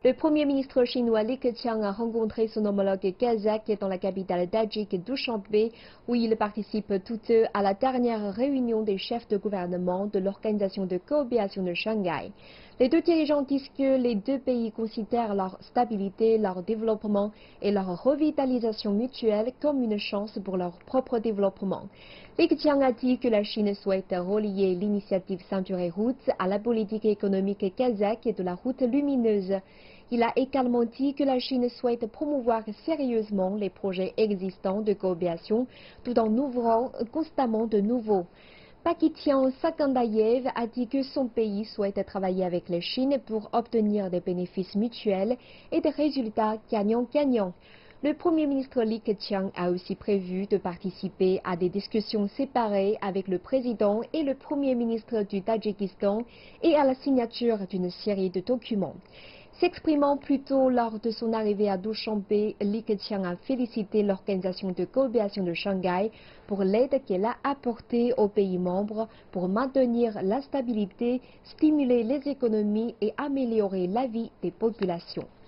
Le Premier ministre chinois Li Keqiang a rencontré son homologue kazakh dans la capitale tadjik Dushanbe, où ils participent tous deux à la dernière réunion des chefs de gouvernement de l'Organisation de coopération de Shanghai. Les deux dirigeants disent que les deux pays considèrent leur stabilité, leur développement et leur revitalisation mutuelle comme une chance pour leur propre développement. Li Keqiang a dit que la Chine souhaite relier l'initiative Ceinture et Route à la politique économique kazakh de la route lumineuse. Il a également dit que la Chine souhaite promouvoir sérieusement les projets existants de coopération tout en ouvrant constamment de nouveaux. Pakitian Sakandayev a dit que son pays souhaite travailler avec la Chine pour obtenir des bénéfices mutuels et des résultats gagnant-gagnant. Le Premier ministre Li Keqiang a aussi prévu de participer à des discussions séparées avec le président et le Premier ministre du Tadjikistan et à la signature d'une série de documents. S'exprimant plus tôt lors de son arrivée à Dushanbe, Li Keqiang a félicité l'Organisation de coopération de Shanghai pour l'aide qu'elle a apportée aux pays membres pour maintenir la stabilité, stimuler les économies et améliorer la vie des populations.